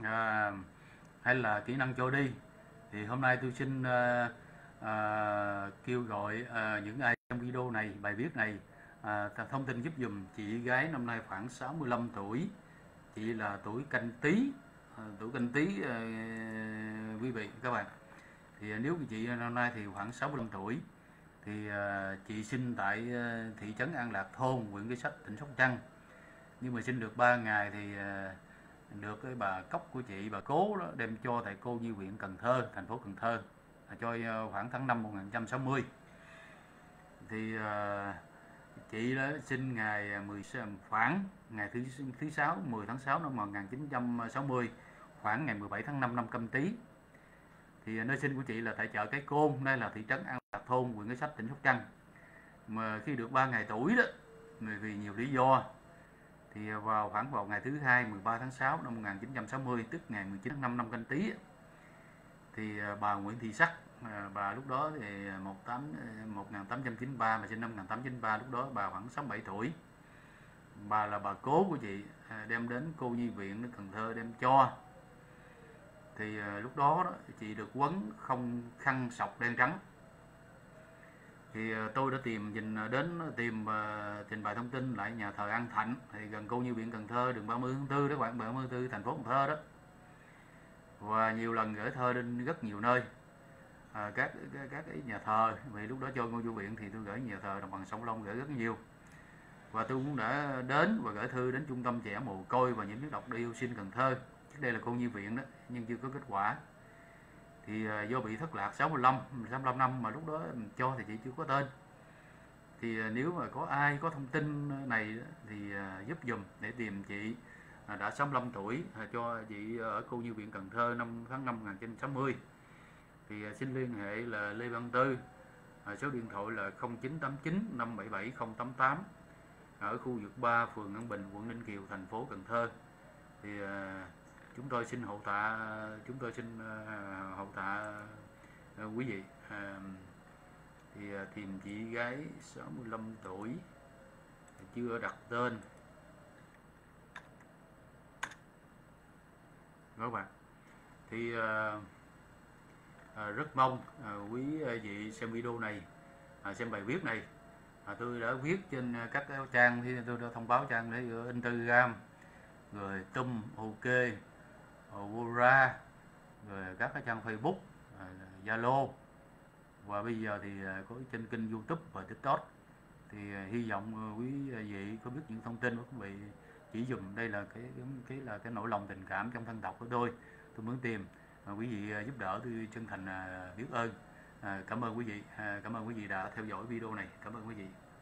à, hay là kỹ năng cho đi. Thì hôm nay tôi xin kêu gọi những ai trong video này, bài viết này, thông tin giúp dùm chị gái năm nay khoảng 65 tuổi. Chị là tuổi Canh Tý, quý vị các bạn. Thì nếu chị năm nay thì khoảng 65 tuổi. Thì chị sinh tại thị trấn An Lạc Thôn, huyện Kế Sách, tỉnh Sóc Trăng. Nhưng mà sinh được 3 ngày thì được cái bà cóc của chị, bà cố đó, đem cho tại cô nhi viện Cần Thơ, thành phố Cần Thơ, cho khoảng tháng 5 1960. Thì chị đó sinh ngày 10 khoảng ngày thứ 6 10 tháng 6 năm 1960, khoảng ngày 17 tháng 5 năm Canh Tý. Thì nơi sinh của chị là tại chợ Cái Côn, đây là thị trấn An Lạc Thôn, huyện Kế Sách, tỉnh Sóc Trăng. Mà khi được 3 ngày tuổi đó, vì nhiều lý do, thì vào ngày thứ hai 13 tháng 6 năm 1960, tức ngày 19 tháng 5 năm Canh Tý, thì bà Nguyễn Thị Sắc, bà lúc đó thì 1893 mà sinh năm 1893, lúc đó bà khoảng 67 tuổi. Bà là bà cố của chị, đem đến cô nhi viện ở Cần Thơ đem cho. Thì lúc đó chị được quấn không khăn sọc đen trắng. Thì tôi đã trình bày thông tin lại nhà thờ An Thạnh, thì gần cô nhi viện Cần Thơ, đường 30 tháng 4 đó bạn, 30 tháng 4 thành phố Cần Thơ đó. Và nhiều lần gửi thơ đến rất nhiều nơi, các cái nhà thờ. Vì lúc đó cho ngôi vô viện thì tôi gửi nhà thờ đồng bằng sông Long, gửi rất nhiều. Và tôi cũng đã đến và gửi thư đến trung tâm trẻ mồ côi và những nước độc đi yêu sinh Cần Thơ, trước đây là cô nhi viện đó, nhưng chưa có kết quả. Thì do bị thất lạc 65 năm mà lúc đó cho thì chị chưa có tên. Thì nếu mà có ai có thông tin này thì giúp dùm để tìm chị đã 65 tuổi, cho chị ở cô nhi viện Cần Thơ tháng 5 1960. Thì xin liên hệ là Lê Văn Tư, số điện thoại là 0989 577 088, ở khu vực 3, phường An Bình, quận Ninh Kiều, thành phố Cần Thơ. Thì chúng tôi xin hậu tạ quý vị. Thì tìm chị gái 65 tuổi chưa đặt tên các bạn. Thì rất mong quý vị xem video này, xem bài viết này. Tôi đã viết trên các trang, thì tôi đã thông báo trang để Instagram, rồi OK, Quora, rồi các cái trang Facebook, Zalo, và bây giờ thì có trên kênh YouTube và TikTok. Thì hy vọng quý vị có biết những thông tin của quý vị chỉ dùm. Đây là cái nỗi lòng tình cảm trong thân tộc của tôi muốn tìm. Quý vị giúp đỡ tôi chân thành biết ơn. Cảm ơn quý vị đã theo dõi video này. Cảm ơn quý vị.